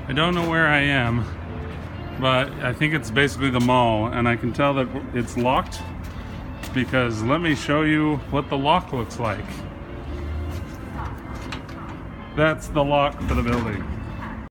I don't know where I am, but I think it's basically the mall, and I can tell that it's locked because let me show you what the lock looks like. That's the lock for the building.